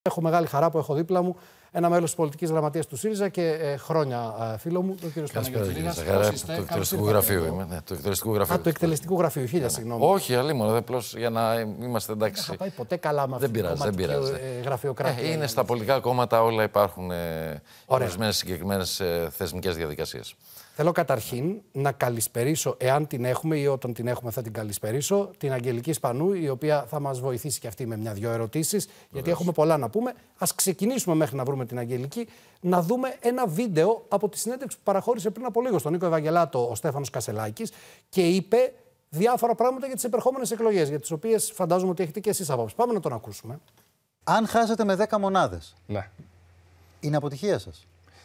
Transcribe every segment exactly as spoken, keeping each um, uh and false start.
Έχω μεγάλη χαρά που έχω δίπλα μου ένα μέλος της πολιτικής γραμματείας του ΣΥΡΙΖΑ και ε, χρόνια ε, φίλο μου, τον κύριο Σπαναγιώτη. Του εκτελεστικού γραφείου είμαι. Ναι, του εκτελεστικού γραφείου. Α, του εκτελεστικού γραφείου, χίλια συγγνώμη. Όχι, αλλήμον, απλώς για να είμαστε εντάξει. Δεν θα πάει ποτέ καλά με αυτή την κομματική γραφειοκρατία. Είναι στα πολιτικά κόμματα όλα υπάρχουν ορισμένες συγκεκριμένες θεσμικές διαδικασίες. Θέλω καταρχήν να καλησπερίσω, εάν την έχουμε ή όταν την έχουμε θα την καλησπερίσω, την Αγγελική Σπανού, η οποία θα μας βοηθήσει και αυτή με μια-δυο ερωτήσεις, γιατί έχουμε πολλά να πούμε. Ας ξεκινήσουμε μέχρι να βρούμε την Αγγελική, να δούμε ένα βίντεο από τη συνέντευξη που παραχώρησε πριν από λίγο στον Νίκο Ευαγγελάτο ο Στέφανος Κασελάκης και είπε διάφορα πράγματα για τις επερχόμενες εκλογές, για τις οποίες φαντάζομαι ότι έχετε και εσείς απόψη. Πάμε να τον ακούσουμε. Αν χάσετε με δέκα μονάδες, ναι. είναι αποτυχία σας?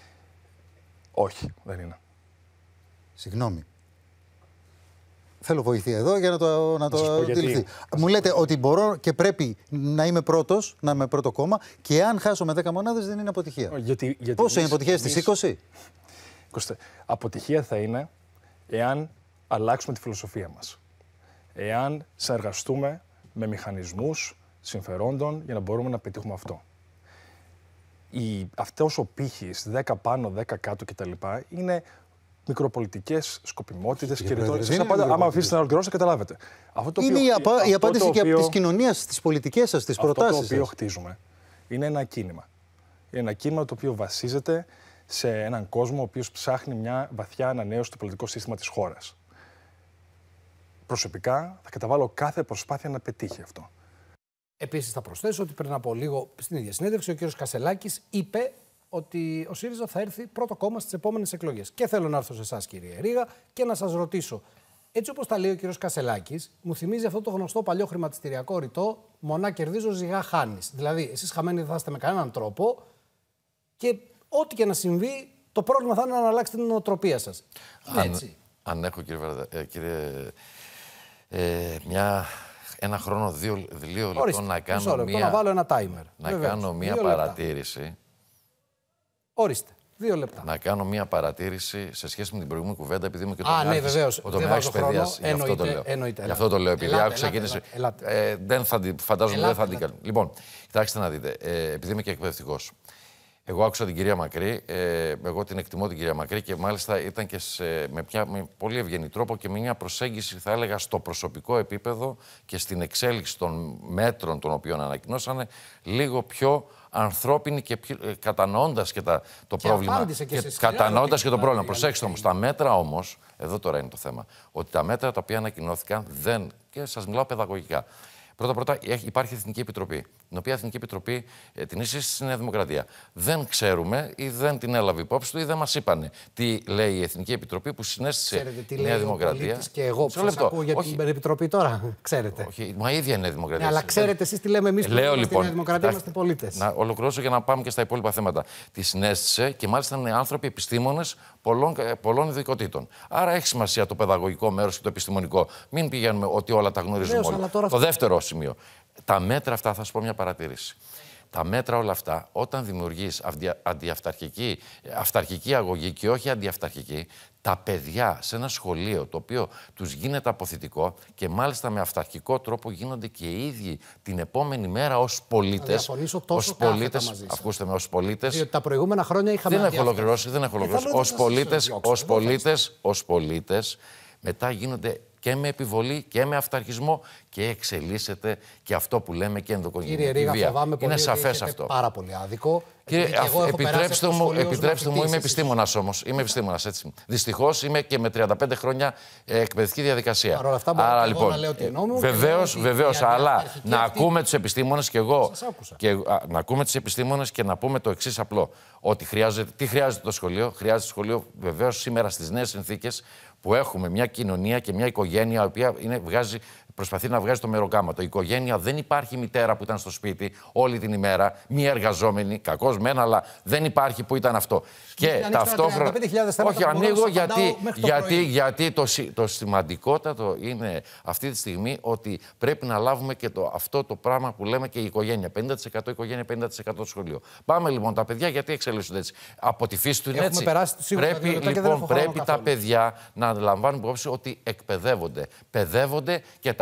Όχι, δεν είναι. Συγγνώμη. Θέλω βοήθεια εδώ για να το, να το αντιληφθεί. Μου λέτε ότι μπορώ και πρέπει να είμαι πρώτος, να είμαι πρώτο κόμμα, και αν χάσω με δέκα μονάδες δεν είναι αποτυχία. Γιατί, γιατί Πόσο εμείς, είναι αποτυχία στις είκοσι? είκοσι. Αποτυχία θα είναι εάν αλλάξουμε τη φιλοσοφία μας. Εάν συνεργαστούμε με μηχανισμούς συμφερόντων για να μπορούμε να πετύχουμε αυτό. Η, αυτός ο πύχης δέκα πάνω, δέκα κάτω κτλ. Είναι μικροπολιτικές σκοπιμότητες και ρητορικές. Άμα αφήσετε να ολοκληρώσετε, καταλάβετε. Αυτό το είναι οποίο, η, απα, αυτό η απάντηση το και οποίο, από τις κοινωνίες, στις πολιτικές σας, στις προτάσεις σας. Αυτό το οποίο χτίζουμε είναι ένα κίνημα. Είναι ένα κίνημα το οποίο βασίζεται σε έναν κόσμο ο οποίος ψάχνει μια βαθιά ανανέωση του πολιτικού σύστημα της χώρας. Προσωπικά θα καταβάλω κάθε προσπάθεια να πετύχει αυτό. Επίσης θα προσθέσω ότι πριν από λίγο στην ίδια συνέντευξη ο κ. Κασελάκης είπε ότι ο ΣΥΡΙΖΑ θα έρθει πρώτο κόμμα στις επόμενες εκλογές. Και θέλω να έρθω σε εσάς, κύριε Ρήγα, και να σας ρωτήσω. Έτσι όπως τα λέει ο κ. Κασελάκης, μου θυμίζει αυτό το γνωστό παλιό χρηματιστηριακό ρητό «Μονά κερδίζω, ζυγά χάνεις». Δηλαδή, εσείς χαμένοι δεν θα είστε με κανέναν τρόπο και ό,τι και να συμβεί, το πρόβλημα θα είναι να αλλάξετε την νοοτροπία σας. Αν, έτσι. αν έχω, κύριε, Βαρδα, ε, κύριε ε, μια... ένα χρόνο, δύο, δύο λεπτών να κάνω λεπτό, μία, να βάλω ένα timer. Να Βεβαίως. κάνω μία δύο παρατήρηση. Λεπτά. Ορίστε. Δύο λεπτά. Να κάνω μία παρατήρηση σε σχέση με την προηγούμενη κουβέντα, επειδή είμαι και ο τομέας παιδείας. Γι' αυτό το λέω. Εννοείται, Γι' αυτό το λέω. Επειδή ελάτε, άκουσα ελάτε, και ελάτε. ε, δεν θα την, φαντάζομαι ελάτε, δεν θα την κάνω. Λοιπόν, κοιτάξτε να δείτε. Ε, επειδή είμαι και εκπαιδευτικός. Εγώ άκουσα την κυρία Μακρύ, ε, εγώ την εκτιμώ την κυρία Μακρύ και μάλιστα ήταν και σε, με, πια, με πολύ ευγενή τρόπο και με μια προσέγγιση, θα έλεγα, στο προσωπικό επίπεδο και στην εξέλιξη των μέτρων των οποίων ανακοινώσανε, λίγο πιο ανθρώπινη και πιο, ε, κατανοώντας και τα, το και πρόβλημα. Και και κατανοώντας και το πρόβλημα. Προσέξτε όμως, τα μέτρα όμως, εδώ τώρα είναι το θέμα, ότι τα μέτρα τα οποία ανακοινώθηκαν δεν, και σας μιλάω παιδαγωγικά. Πρώτα-πρώτα υπάρχει η Εθνική Επιτροπή, την οποία Εθνική Επιτροπή ε, την ίσχυσε στη Νέα Δημοκρατία. Δεν ξέρουμε ή δεν την έλαβε υπόψη του ή δεν μας είπανε τι λέει η Εθνική Επιτροπή που συνέστησε η Νέα Δημοκρατία. Και εγώ που σας ακούω για την Επιτροπή τώρα, ξέρετε. Όχι, μα ίδια είναι η Δημοκρατία. Ναι, αλλά ξέρετε εσείς τι λέμε εμείς που λέω, είμαστε λοιπόν, στη Νέα Δημοκρατία, είμαστε πολίτες. Να ολοκληρώσω για να πάμε και στα υπόλοιπα θέματα. Τη συνέστησε και μάλιστα είναι άνθρωποι επιστήμονες πολλών, πολλών ειδικοτήτων. Άρα έχει σημασία το παιδαγωγικό μέρος και το επιστημονικό. Μην πηγαίνουμε ότι όλα τα γνωρίζουμε όλοι. Τώρα... Το δεύτερο σημείο. Τα μέτρα αυτά, θα σας πω μια παρατήρηση. Τα μέτρα όλα αυτά, όταν δημιουργείς αντιαυταρχική, αυταρχική αγωγή και όχι αντιαυταρχική, τα παιδιά σε ένα σχολείο το οποίο τους γίνεται αποθητικό και μάλιστα με αυταρχικό τρόπο γίνονται και οι ίδιοι την επόμενη μέρα ως πολίτες. Ως πολίτες, ακούστε με, ως πολίτες. Διότι τα προηγούμενα χρόνια είχαμε. Δεν έχω ολοκληρώσει, δεν έχω ολοκληρώσει. Ως πολίτες, ως πολίτες, ως πολίτες, μετά γίνονται και με επιβολή και με αυταρχισμό και εξελίσσεται και αυτό που λέμε και ενδοκογενειακή βία. Κύριε Ρήγα, φοβάμαι πολύ. Είναι σαφές αυτό. Πάρα πολύ άδικο. Κύριε, επιτρέψτε μου, επιτρέψτε μου, είμαι επιστήμονας όμως. Είμαι επιστήμονας, έτσι. Δυστυχώς είμαι και με τριάντα πέντε χρόνια ε, εκπαιδευτική διαδικασία. Άρα, αυτά μπορώ Άρα, λοιπόν, να λέω την νόμη μου. Βεβαίως, βεβαίως, αλλά να αυτή... ακούμε τους επιστήμονες και εγώ. Και, α, να ακούμε τους επιστήμονες και να πούμε το εξής απλό. Ότι χρειάζεται, τι χρειάζεται το σχολείο. Χρειάζεται το σχολείο βεβαίως σήμερα στις νέες συνθήκες που έχουμε μια κοινωνία και μια οικογένεια η οποία είναι, βγάζει, προσπαθεί να βγάζει το μεροκάματο. Η οικογένεια δεν υπάρχει μητέρα που ήταν στο σπίτι όλη την ημέρα, μία εργαζόμενη, κακώς μεν, αλλά δεν υπάρχει που ήταν αυτό. Και ταυτόχρονα. Όχι, ανοίγω γιατί, γιατί, γιατί το, το σημαντικότατο είναι αυτή τη στιγμή ότι πρέπει να λάβουμε και το, αυτό το πράγμα που λέμε και η οικογένεια. πενήντα τοις εκατό οικογένεια, πενήντα τοις εκατό σχολείο. Πάμε λοιπόν τα παιδιά γιατί εξελίσσονται έτσι. Από τη φύση του είναι έτσι. Πρέπει λοιπόν πρέπει τα παιδιά να λαμβάνουν υπόψη ότι εκπαιδεύονται. Παιδεύονται και τα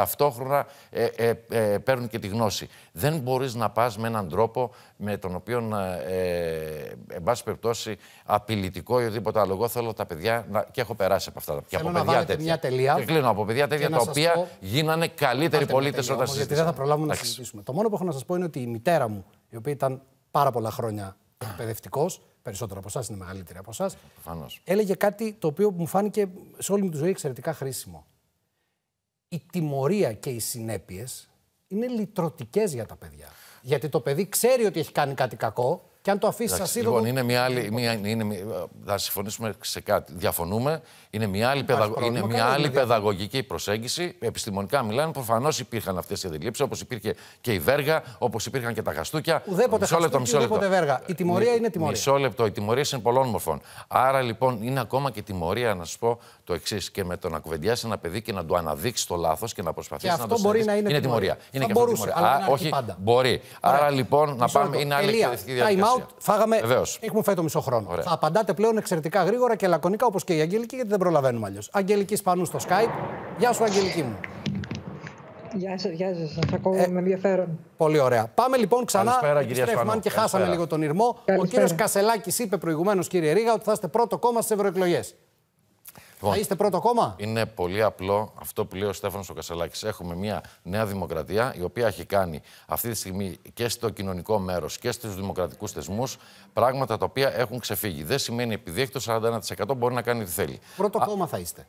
ταυτόχρονα ε, ε, ε, παίρνουν και τη γνώση. Δεν μπορείς να πας με έναν τρόπο με τον οποίο, ε, εν πάση περιπτώσει, απειλητικό ή οτιδήποτε άλλο. Εγώ θέλω τα παιδιά να... και έχω περάσει από αυτά. Και θέλω από να παιδιά τέτοια. Μια τελεία. Και κλείνω από παιδιά τέτοια τα οποία πω... γίνανε καλύτεροι πολίτες όταν συζητήσαμε. Γιατί δεν θα προλάβουμε να συζητήσουμε. Το μόνο που έχω να σας πω είναι ότι η μητέρα μου, η οποία ήταν πάρα πολλά χρόνια εκπαιδευτικός, περισσότερο από εσάς, είναι μεγαλύτερη από εσάς, έλεγε κάτι το οποίο μου φάνηκε σε όλη μου τη ζωή εξαιρετικά χρήσιμο. Η τιμωρία και οι συνέπειες είναι λυτρωτικές για τα παιδιά. Γιατί το παιδί ξέρει ότι έχει κάνει κάτι κακό και αν το αφήσει ασίδωτο. Λοιπόν, είναι μια άλλη. Μια, είναι, θα συμφωνήσουμε σε κάτι. Διαφωνούμε. Είναι μια άλλη, παιδαγω... είναι μια άλλη παιδαγωγική προσέγγιση. Επιστημονικά μιλάνε. Προφανώς υπήρχαν αυτές οι αντιλήψεις, όπως υπήρχε και η βέργα, όπως υπήρχαν και τα χαστούκια. Ουδέποτε χαστούκι, ουδέποτε βέργα. Η τιμωρία Μη, είναι τιμωρία. Μισό λεπτό. Οι τιμωρίες είναι πολλών μορφών. Άρα λοιπόν είναι ακόμα και τιμωρία, να σας πω το εξής. Και με το να κουβεντιάσει ένα παιδί και να του αναδείξει το λάθος και να προσπαθήσει να το μπορεί να είναι, είναι τιμωρία. Είναι και αυτό τιμωρία. Όχι, μπορεί. Άρα λοιπόν να πάμε. Είναι άλλη εκπαιδευτική διαδικασία. Φάγαμε. Έχουμε φάει το μισό χρόνο. Ωραία. Θα απαντάτε πλέον εξαιρετικά γρήγορα και λακωνικά, όπως και η Αγγελική, γιατί δεν προλαβαίνουμε αλλιώς. Αγγελική Σπανού στο Skype. Γεια σου, Αγγελική μου. Γεια σας, γεια σας. Σας ακούω ε, με ενδιαφέρον. Πολύ ωραία. Πάμε λοιπόν ξανά. Καλησπέρα, κυρία Σπανού. Αν και Καλησπέρα. χάσαμε λίγο τον ηρμό. Καλησπέρα. Ο κύριος Κασελάκης είπε προηγουμένως, κύριε Ρήγα, ότι θα είστε πρώτο κόμμα στις ευρωεκλογές. Λοιπόν, θα είστε πρώτο κόμμα. Είναι πολύ απλό αυτό που λέει ο Στέφανος ο Κασελάκης. Έχουμε μια νέα δημοκρατία, η οποία έχει κάνει αυτή τη στιγμή και στο κοινωνικό μέρος και στους δημοκρατικούς θεσμούς πράγματα τα οποία έχουν ξεφύγει. Δεν σημαίνει επειδή έχει το σαράντα ένα τοις εκατό μπορεί να κάνει ό,τι θέλει. Πρώτο Α... κόμμα θα είστε.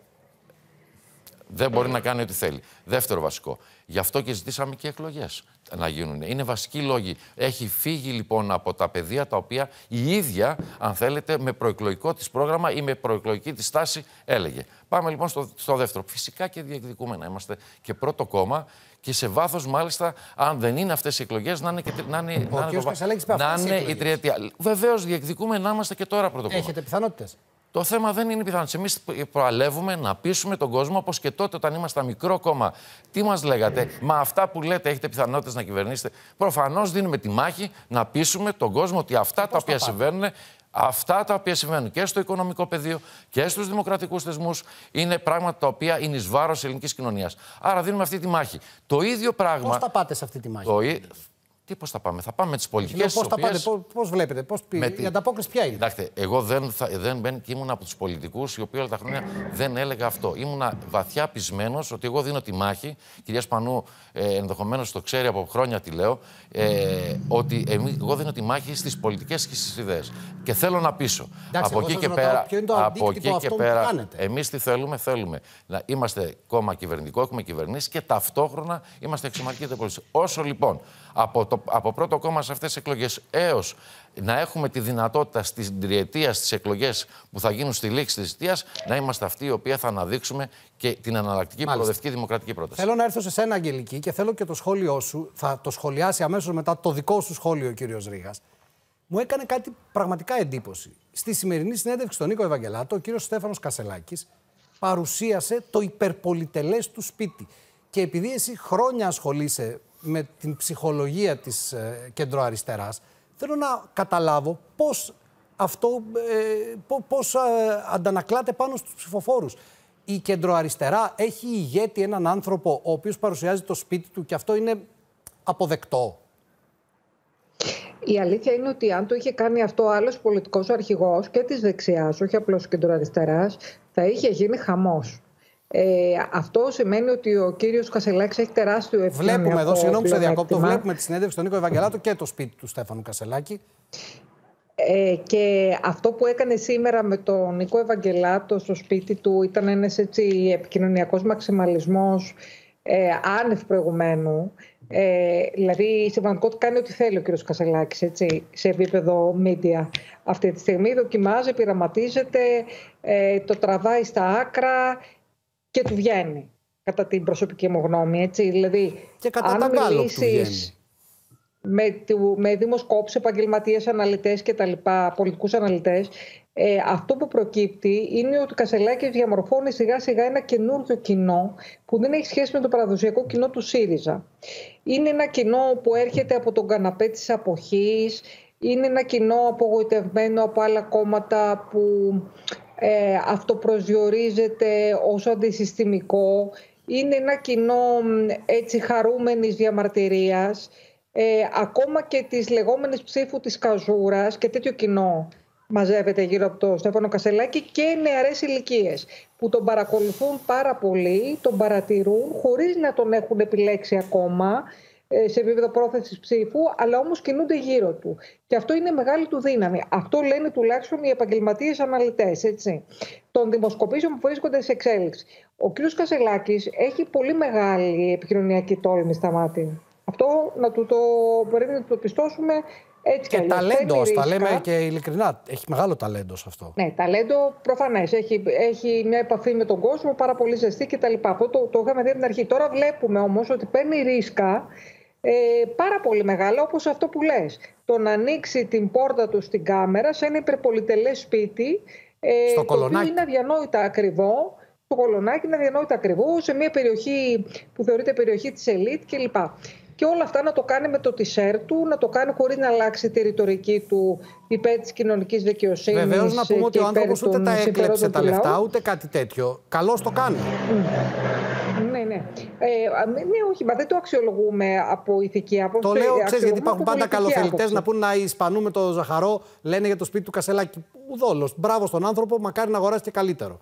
Δεν μπορεί να κάνει ό,τι θέλει. Δεύτερο βασικό. Γι' αυτό και ζητήσαμε και εκλογές να γίνουν. Είναι βασικοί λόγοι. Έχει φύγει λοιπόν από τα πεδία τα οποία η ίδια, αν θέλετε, με προεκλογικό της πρόγραμμα ή με προεκλογική της στάση έλεγε. Πάμε λοιπόν στο, στο δεύτερο. Φυσικά και διεκδικούμε να είμαστε και πρώτο κόμμα και σε βάθος μάλιστα, αν δεν είναι αυτές οι εκλογές, να είναι, και, να είναι, ο να είναι, το, να είναι η τριετία. Βεβαίως διεκδικούμε να είμαστε και τώρα πρώτο κόμμα. Έχετε πιθανότητες. Το θέμα δεν είναι πιθανό. Εμείς προαλεύουμε να πείσουμε τον κόσμο, όπως και τότε όταν ήμασταν μικρό κόμμα. Τι μας λέγατε, μα αυτά που λέτε έχετε πιθανότητες να κυβερνήσετε. Προφανώς δίνουμε τη μάχη να πείσουμε τον κόσμο ότι αυτά τα οποία συμβαίνουν, αυτά τα οποία συμβαίνουν και στο οικονομικό πεδίο και στους δημοκρατικούς θεσμούς είναι πράγματα τα οποία είναι εις βάρος ελληνικής κοινωνίας. Άρα δίνουμε αυτή τη μάχη. Το ίδιο πράγμα. Πώς θα πάτε σε αυτή τη μάχη. Το... Τι πώς θα πάμε, θα πάμε με τις πολιτικές. Πώς θα οποίες... πάτε, πώς βλέπετε, πώς πει... τη... η ανταπόκριση ποια είναι. Κοιτάξτε, εγώ δεν, θα, δεν μπαίνω και ήμουν από τους πολιτικούς οι οποίοι όλα τα χρόνια δεν έλεγα αυτό. Ήμουνα βαθιά πεισμένος ότι εγώ δίνω τη μάχη. Κυρία Σπανού, ε, ενδεχομένως το ξέρει από χρόνια τι λέω, ε, ότι εμείς, εγώ δίνω τη μάχη στις πολιτικές και στις ιδέες. Και θέλω να πείσω. Εντάξει, από εκεί και ρωτάω, πέρα, από εκεί και πέρα εμείς τι θέλουμε, θέλουμε να είμαστε κόμμα κυβερνητικό, έχουμε κυβερνήσει και ταυτόχρονα είμαστε εξωματική πολιτική. Όσο λοιπόν από, το, από πρώτο κόμμα σε αυτές τις εκλογές έως να έχουμε τη δυνατότητα στην τριετία στις εκλογές που θα γίνουν στη λήξη της θητείας να είμαστε αυτοί οι οποίοι θα αναδείξουμε και την εναλλακτική προοδευτική δημοκρατική πρόταση. Θέλω να έρθω σε σένα, Αγγελική, και θέλω και το σχόλιο σου. Θα το σχολιάσει αμέσως μετά το δικό σου σχόλιο ο κύριος Ρήγας. Μου έκανε κάτι πραγματικά εντύπωση. Στη σημερινή συνέντευξη στον Νίκο Ευαγγελάτο, ο κύριος Στέφανος Κασελάκης παρουσίασε το υπερπολιτελές του σπίτι. Και επειδή εσύ χρόνια ασχολείσαι με την ψυχολογία της ε, κεντροαριστεράς, θέλω να καταλάβω πώς αυτό ε, πώς, ε, αντανακλάται πάνω στους ψηφοφόρους. Η κεντροαριστερά έχει ηγέτη έναν άνθρωπο ο οποίος παρουσιάζει το σπίτι του και αυτό είναι αποδεκτό. Η αλήθεια είναι ότι αν το είχε κάνει αυτό άλλος πολιτικός αρχηγός και της δεξιάς, όχι απλώς κεντροαριστεράς, θα είχε γίνει χαμός. Ε, αυτό σημαίνει ότι ο κύριος Κασελάκης έχει τεράστιο επικοινωνιακό. Βλέπουμε εδώ, συγγνώμη που σε διακόπτω, βλέπουμε τη συνέντευξη στον Νίκο Ευαγγελάτο και το σπίτι του Στέφανου Κασελάκη. Ε, και αυτό που έκανε σήμερα με τον Νίκο Ευαγγελάτο στο σπίτι του ήταν ένας έτσι επικοινωνιακός μαξιμαλισμός ε, άνευ προηγουμένου. Ε, δηλαδή, στην πραγματικότητα κάνει ό,τι θέλει ο κύριος Κασελάκης, έτσι, σε επίπεδο media. Αυτή τη στιγμή δοκιμάζει, πειραματίζεται, ε, το τραβάει στα άκρα και του βγαίνει, κατά την προσωπική μου γνώμη. Έτσι. Δηλαδή, και κατά αν τα μιλήσεις με, με δημοσκόπους, επαγγελματίες, αναλυτές και τα λοιπά, πολιτικούς αναλυτές, ε, αυτό που προκύπτει είναι ότι ο Κασελάκης διαμορφώνει σιγά σιγά ένα καινούργιο κοινό που δεν έχει σχέση με το παραδοσιακό κοινό του ΣΥΡΙΖΑ. Είναι ένα κοινό που έρχεται από τον καναπέ της αποχής, είναι ένα κοινό απογοητευμένο από άλλα κόμματα που ε, αυτοπροσδιορίζεται ως αντισυστημικό. είναι ένα κοινό έτσι χαρούμενης διαμαρτυρίας, ε, ακόμα και της λεγόμενης ψήφου της καζούρας, και τέτοιο κοινό μαζεύεται γύρω από τον Στέφανο Κασσελάκη, και νεαρές ηλικίες που τον παρακολουθούν πάρα πολύ, τον παρατηρούν χωρίς να τον έχουν επιλέξει ακόμα σε επίπεδο πρόθεσης ψήφου, αλλά όμως κινούνται γύρω του. Και αυτό είναι μεγάλη του δύναμη. Αυτό λένε τουλάχιστον οι επαγγελματίες αναλυτές, έτσι, των δημοσκοπήσεων που βρίσκονται σε εξέλιξη. Ο κ. Κασσελάκης έχει πολύ μεγάλη επικοινωνιακή τόλμη στα μάτια. Αυτό να του το, πρέπει να το πιστώσουμε. Έτσι και ταλέντο, τα λέμε και ειλικρινά. Έχει μεγάλο ταλέντο σε αυτό. Ναι, ταλέντο προφανές. Έχει, έχει μια επαφή με τον κόσμο, πάρα πολύ ζεστή κτλ. Αυτό το, το είχαμε δει από την αρχή. Τώρα βλέπουμε όμως ότι παίρνει ρίσκα ε, πάρα πολύ μεγάλα, όπως αυτό που λες. Το να ανοίξει την πόρτα του στην κάμερα σε ένα υπερπολιτελές σπίτι, ε, στο το οποίο είναι αδιανόητα ακριβό. Το Κολονάκι είναι αδιανόητα ακριβό, σε μια περιοχή που θεωρείται περιοχή της ελίτ κλπ. Και όλα αυτά να το κάνει με το τισέρ του, να το κάνει χωρίς να αλλάξει τη ρητορική του υπέρ της κοινωνικής δικαιοσύνης. Βεβαίως, να πούμε ότι ο άνθρωπος ούτε τα έκλεψε τα λεφτά, ούτε κάτι τέτοιο. Καλώς το κάνει. Ναι, ναι. Ε, ναι, όχι, μα δεν το αξιολογούμε από ηθική άποψη. Το λέω, ξέρεις, γιατί υπάρχουν πάντα καλοθελητές να πούν να ισπανούμε το Ζαχαρό, λένε για το σπίτι του Κασσελάκη. Ουδόλως. Μπράβο στον άνθρωπο, μακάρι να αγοράσει και καλύτερο.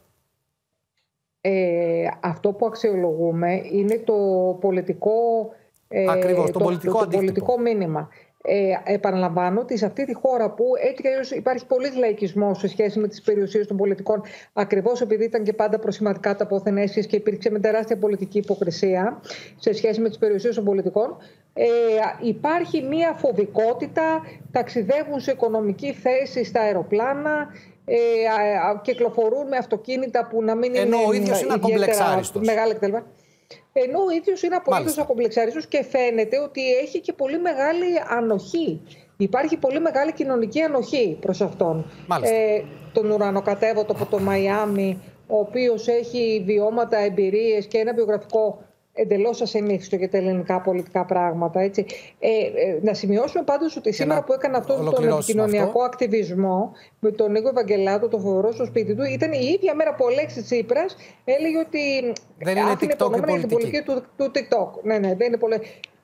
Ε, αυτό που αξιολογούμε είναι το πολιτικό. Ακριβώς, το, το, πολιτικό, το, το πολιτικό μήνυμα. Ε, επαναλαμβάνω ότι σε αυτή τη χώρα που έτσι και αλλιώς υπάρχει πολύς λαϊκισμός σε σχέση με τις περιουσίες των πολιτικών, ακριβώς επειδή ήταν και πάντα προσηματικά τα πόθεν έσχες και υπήρξε με τεράστια πολιτική υποκρισία σε σχέση με τις περιουσίες των πολιτικών, ε, υπάρχει μία φοβικότητα, ταξιδεύουν σε οικονομική θέση στα αεροπλάνα, ε, α, κυκλοφορούν με αυτοκίνητα που να μην ενώ είναι, ο ίδιος είναι ακομπλεξάριστος. Μεγάλα κτλ. Ενώ ο ίδιος είναι απολύτως ακομπλεξάριστος και φαίνεται ότι έχει και πολύ μεγάλη ανοχή. Υπάρχει πολύ μεγάλη κοινωνική ανοχή προς αυτόν. Ε, τον ουρανοκατέβατο από το Μαϊάμι, ο οποίος έχει βιώματα, εμπειρίες και ένα βιογραφικό εντελώς ασυνήθιστο για τα ελληνικά πολιτικά πράγματα. Έτσι. Ε, ε, να σημειώσουμε πάντως ότι σήμερα να που έκανε αυτόν τον επικοινωνιακό αυτό. ακτιβισμό με τον Νίκο Ευαγγελάτο, το φοβερό στο σπίτι του, ήταν η ίδια μέρα που ο Αλέξης Τσίπρας έλεγε ότι δεν είναι TikTok η πολιτική. την πολιτική του, του TikTok. Ναι, ναι, δεν είναι πολύ...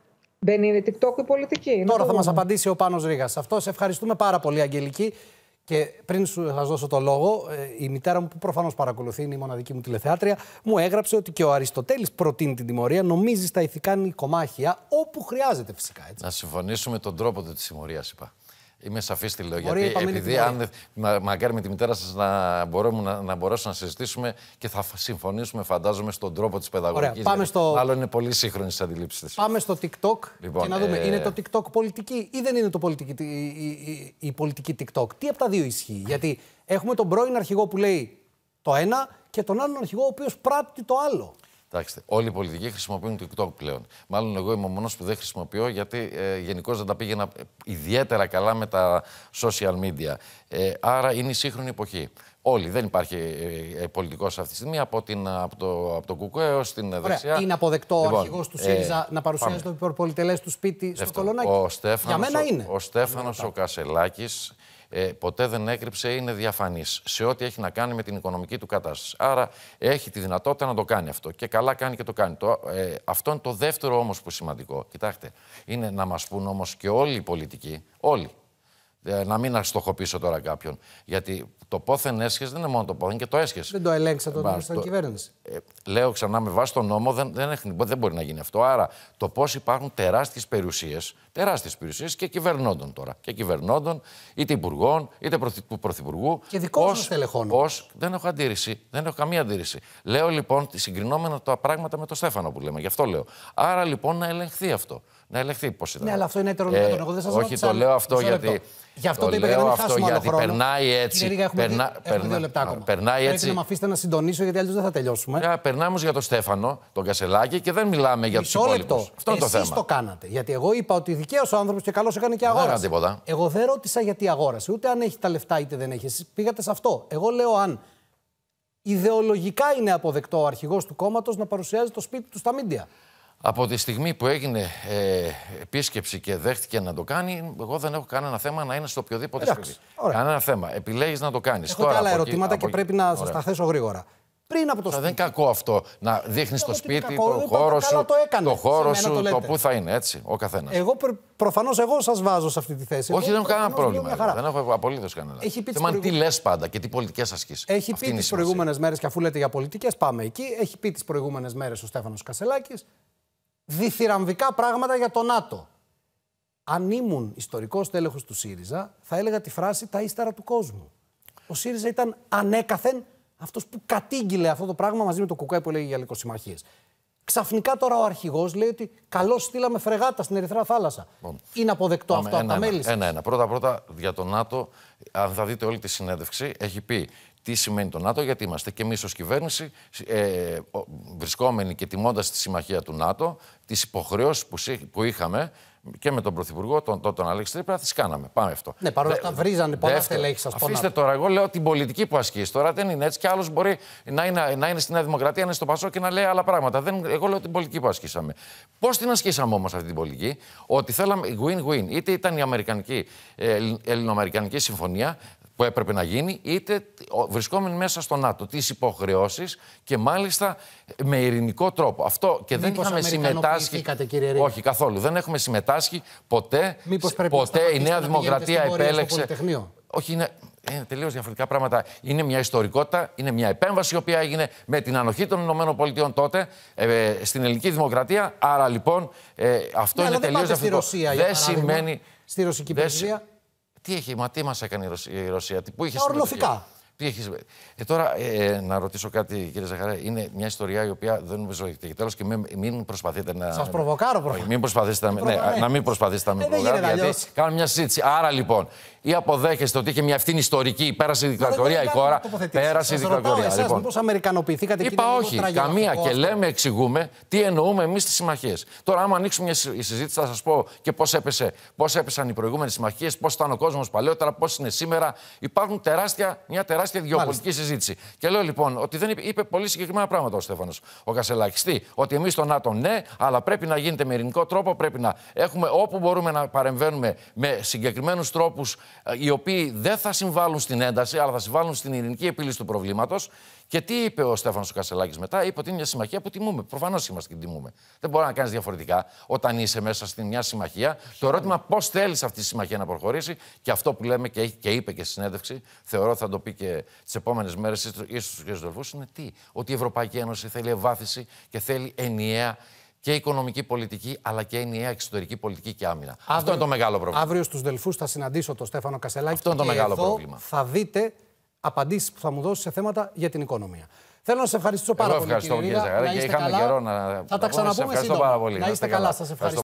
Δεν είναι TikTok η πολιτική. Τώρα θα μας απαντήσει ο Πάνος Ρήγας. Αυτό σε ευχαριστούμε πάρα πολύ, Αγγελική. Και πριν σου σας δώσω το λόγο, η μητέρα μου, που προφανώς παρακολουθεί, είναι η μοναδική μου τηλεθεάτρια, μου έγραψε ότι και ο Αριστοτέλης προτείνει την τιμωρία, νομίζει στα ηθικά νοικομάχια, όπου χρειάζεται φυσικά. Έτσι. Να συμφωνήσουμε με τον τρόπο της τιμωρίας, είπα. Είμαι σαφή στη λέω. Γιατί επειδή αν μα, μακάρι με τη μητέρα σας να, μπορούμε, να, να μπορέσουμε να συζητήσουμε και θα συμφωνήσουμε, φαντάζομαι, στον τρόπο της παιδαγωγικής. Πάμε στο... Μάλλον είναι πολύ σύγχρονη στις αντιλήψεις της. Πάμε στο TikTok λοιπόν, και να δούμε. Ε... Είναι το TikTok πολιτική ή δεν είναι το πολιτική, η, η, η, η πολιτική TikTok? Τι από τα δύο ισχύει? Γιατί έχουμε τον πρώην αρχηγό που λέει το ένα και τον άλλον αρχηγό ο οποίος πράττει το άλλο. Κοιτάξτε, όλοι οι πολιτικοί χρησιμοποιούν το TikTok πλέον. Μάλλον εγώ είμαι ο μόνος που δεν χρησιμοποιώ, γιατί ε, γενικώς δεν τα πήγαινα ιδιαίτερα καλά με τα social media. Ε, άρα είναι η σύγχρονη εποχή. Όλοι, δεν υπάρχει ε, πολιτικός αυτή τη στιγμή, από, την, από, το, από το Κουκουέ έως την Ωραία. δεξιά. Είναι αποδεκτό λοιπόν, ο αρχηγός του ΣΥΡΙΖΑ ε, να παρουσιάζει πάμε. το υπερπολιτελές του σπίτι στο Κολονάκι? Ο Στέφανος, Για μένα είναι. Ο, ο Στέφανος, ο Κασσελάκης, Ε, ποτέ δεν έκρυψε, είναι διαφανής σε ό,τι έχει να κάνει με την οικονομική του κατάσταση. Άρα έχει τη δυνατότητα να το κάνει αυτό. Και καλά κάνει και το κάνει. Το, ε, αυτό είναι το δεύτερο όμως που είναι σημαντικό. Κοιτάξτε, είναι να μας πούν όμως και όλοι οι πολιτικοί, όλοι, ε, να μην αστοχοποιήσω τώρα κάποιον. Γιατί το πόθεν έσχες δεν είναι μόνο το πόθεν, και το έσχες. Δεν το ελέγξα το νόμο στην κυβέρνηση. Ε, λέω ξανά, με βάση τον νόμο δεν, δεν, έχει, δεν μπορεί να γίνει αυτό. Άρα το πώς υπάρχουν τεράστιες περιουσίες, τεράστιες περιουσίες και κυβερνώντων τώρα. Και κυβερνώντων, είτε υπουργών, είτε του πρωθυπουργού. Και δικό σας τελεχώνω. Δεν έχω αντίρρηση. Δεν έχω καμία αντίρρηση. Λέω λοιπόν συγκρινόμενα τα πράγματα με τον Στέφανο που λέμε. Γι' αυτό λέω. Άρα λοιπόν να ελεγχθεί αυτό. Να ελεγχθεί πώς ήταν. Ναι, αλλά αυτό είναι ετερονομικό. Ε, Εγώ δεν σας όχι, ρώτησα, το λέω αυτό γιατί. Γι' αυτό το, το είπα, λέω για να μην αυτό χάσουμε γιατί άλλο χρόνο. περνάει έτσι. Κύριε, έχουμε, περνά, δι... περνά, έχουμε δύο λεπτά ακόμα. Περνάει Πρέπει έτσι. να με αφήσετε να συντονίσω, γιατί αλλιώς δεν θα τελειώσουμε. Yeah, περνάμε όμως για τον Στέφανο, τον Κασσελάκη, και δεν μιλάμε για τους υπόλοιπους. Αυτό είναι το θέμα. Εσείς το κάνατε. Γιατί εγώ είπα ότι δικαίως ο άνθρωπος και καλώς έκανε και αγόρασε. Δεν εγώ δεν ρώτησα γιατί αγόρασε, ούτε αν έχει τα λεφτά είτε δεν έχει. Εσείς πήγατε σε αυτό. Εγώ λέω αν ιδεολογικά είναι αποδεκτό ο αρχηγός του κόμματος να παρουσιάζει το σπίτι του στα μίντια. Από τη στιγμή που έγινε ε, επίσκεψη και δέχτηκε να το κάνει, εγώ δεν έχω κανένα θέμα να είναι στο οποιοδήποτε σπίτι. Κανένα θέμα. Επιλέγεις να το κάνεις. Έχω και άλλα ερωτήματα και πρέπει να σας τα θέσω γρήγορα. Πριν από το σπίτι. Δεν είναι κακό αυτό να δείχνει το σπίτι, το κακό, χώρο σου, το, το χώρο σου, το πού θα είναι, έτσι, ο καθένας. Εγώ προφανώς εγώ σας βάζω σε αυτή τη θέση. Όχι, εγώ, δεν έχω κανένα πρόβλημα. Δεν έχω απολύτως κανένα. Έχει πει Θέμα τι λες πάντα και τι πολιτικές ασκήσεις. Έχει πει τις προηγούμενες μέρες, και αφού λέτε για πολιτικές, πάμε εκεί. Έχει πει τις προηγούμενες μέρες ο Στέφανος Κασσελάκης διθυραμβικά πράγματα για το ΝΑΤΟ. Αν ήμουν ιστορικός τέλεχος του ΣΥΡΙΖΑ, θα έλεγα τη φράση «τα ύστερα του κόσμου». Ο ΣΥΡΙΖΑ ήταν ανέκαθεν αυτός που κατήγγειλε αυτό το πράγμα μαζί με το ΚΚΕ που έλεγε για λικοσυμμαχίες. Ξαφνικά τώρα ο αρχηγός λέει ότι καλώς στείλαμε φρεγάτα στην Ερυθρά Θάλασσα. Λοιπόν, είναι αποδεκτό αυτό από τα μέλη σας? Ένα-ένα. Πρώτα-πρώτα για το ΝΑΤΟ, αν θα δείτε όλη τη συνέντευξη, έχει πει τι σημαίνει το ΝΑΤΟ, γιατί είμαστε και εμείς ως κυβέρνηση ε, βρισκόμενοι και τιμώντας τη συμμαχία του ΝΑΤΟ, τις υποχρεώσεις που, που είχαμε και με τον Πρωθυπουργό, τον, τον, τον Αλέξη Τρίπρα, τις κάναμε. Πάμε αυτό. Ναι, παρόλα αυτά βρίζανε πολλά στελέχη σας. Αφήστε τώρα, εγώ λέω την πολιτική που ασκείς. Τώρα δεν είναι έτσι. Κι άλλος μπορεί να είναι, να είναι στη Νέα Δημοκρατία, να είναι στο Πασό και να λέει άλλα πράγματα. Δεν, εγώ λέω την πολιτική που ασκήσαμε. Πώς την ασκήσαμε όμως αυτή την πολιτική? Ότι θέλαμε win-win. Είτε ήταν η Αμερικανική, ε, ελληνοαμερικανική συμφωνία που έπρεπε να γίνει, είτε βρισκόμενοι μέσα στο ΝΑΤΟ, τις υποχρεώσεις και μάλιστα με ειρηνικό τρόπο. Αυτό και δεν είχαμε συμμετάσχει. Όχι, καθόλου. Δεν έχουμε συμμετάσχει ποτέ. Ποτέ η Νέα Δημοκρατία επέλεξε. Όχι, είναι, είναι τελείως διαφορετικά πράγματα. Είναι μια ιστορικότητα, είναι μια επέμβαση η οποία έγινε με την ανοχή των ΗΠΑ τότε ε, στην ελληνική δημοκρατία. Άρα λοιπόν ε, αυτό ναι, είναι τελείως διαφορετικό. Στη Ρωσία, δεν σημαίνει. Στη ρωσική πρεσβεία. Τι έχει, μα τι μας έκανε η Ρωσία, η Ρωσία τι, πού είχε ορλοφικά. Τι έχεις... ε, τώρα, ε, να ρωτήσω κάτι, κύριε Ζαχαρέα, είναι μια ιστορία η οποία δεν νομίζω ότι έχει τέλος και μην, μην προσπαθείτε να. Σας προβοκάρω, προφανώς. Μην προσπαθήσετε να, ναι, να μην προσπαθήσετε να με ε, προβοκάρετε, γιατί κάνουμε μια συζήτηση. Άρα λοιπόν, ή αποδέχεστε ότι είχε μια ευθύνη ιστορική, πέρασε η δικτατορία η χώρα. Πέρασε η δικτατορία. Λοιπόν, πώς αμερικανοποιηθήκατε? Είπα όχι, καμία. Και λέμε, εξηγούμε τι εννοούμε εμείς στις συμμαχίες. Τώρα, άμα ανοίξουμε μια συζήτηση, θα σας πω και πώς έπεσε, πώς έπεσαν οι προηγούμενες συμμαχίες, πώς ήταν ο κόσμος παλαιότερα, πώς είναι σήμερα. Υπάρχουν τεράστια, μια τεράστια γεωπολιτική συζήτηση. Και λέω λοιπόν ότι δεν είπε, είπε πολύ συγκεκριμένα πράγματα ο Στέφανος ο Κασσελάκης. Τι, ότι εμείς στο ΝΑΤΟ ναι, αλλά πρέπει να γίνεται με ειρηνικό τρόπο, πρέπει να έχουμε όπου μπορούμε να παρεμβαίνουμε με συγκεκριμένους τρόπους οι οποίοι δεν θα συμβάλλουν στην ένταση, αλλά θα συμβάλλουν στην ειρηνική επίλυση του προβλήματος. Και τι είπε ο Στέφανος ο Κασσελάκης μετά? Είπε ότι είναι μια συμμαχία που τιμούμε. Προφανώς είμαστε και την τιμούμε. Δεν μπορεί να κάνεις διαφορετικά όταν είσαι μέσα στην μια συμμαχία. Το ερώτημα πώς θέλεις αυτή τη συμμαχία να προχωρήσει, και αυτό που λέμε και, και είπε και στη συνέντευξη, θεωρώ θα το πει και τις επόμενες μέρες ίσως στους κ. Δελφούς, είναι τι? Ότι η Ευρωπαϊκή Ένωση θέλει ευάθυνση και θέλει ενιαία και οικονομική πολιτική, αλλά και ενιαία εξωτερική πολιτική και άμυνα. Αύριο, αυτό είναι το μεγάλο πρόβλημα. Αύριο στους Δελφούς θα συναντήσω τον Στέφανο Κασσελάκη. Αυτό είναι το και μεγάλο εδώ πρόβλημα. Θα δείτε απαντήσεις που θα μου δώσει σε θέματα για την οικονομία. Θέλω να σας ευχαριστήσω πάρα Εγώ πολύ. Ευχαριστώ, κύριε Ζαχαρέα, και είχαμε καλά. καιρό να. Θα τα ξαναπούμε σύντομα. Πάρα πολύ. Να είστε καλά. Σας ευχαριστώ.